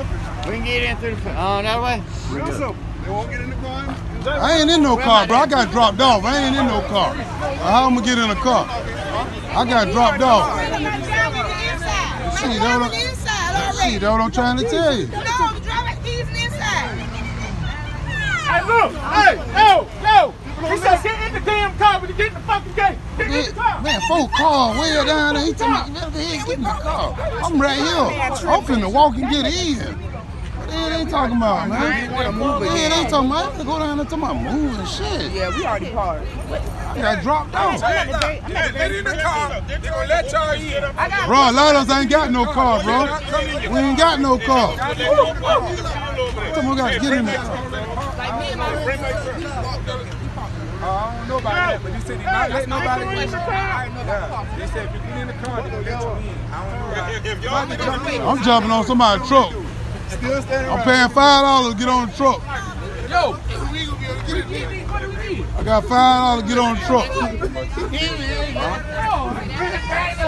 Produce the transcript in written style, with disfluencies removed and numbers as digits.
We can get in through the that way. They won't get in the car? I ain't in no car, bro. I got dropped off. I ain't in no car. How I'm gonna get in a car? I got dropped off. See, that's what I'm trying to tell you. No, the driver, he's inside. Hey, look! Hey, yo! He said get in the damn car when you get in the fucking gate. Get in the car. Man, 4 cars way down there. He told me, get in the car. I'm right here. I'm finna walk and get in. What the hell they talking about, man? Yeah, they talking about. I'm gonna go down there talking about moving shit. Yeah, we already parked. I got dropped off. Get in the car. They gonna let y'all in. Bro, a lot of us ain't got no car, bro. We ain't got no car. Someone got to get in there. I don't know about that, but he said he not let nobody in. They said if you get in the car, they gonna let you in. I don't know. I'm jumping on somebody's truck. Still standing I'm paying $5 to get on the truck. Yo, we gonna be able to get in. I got $5 to get on the truck.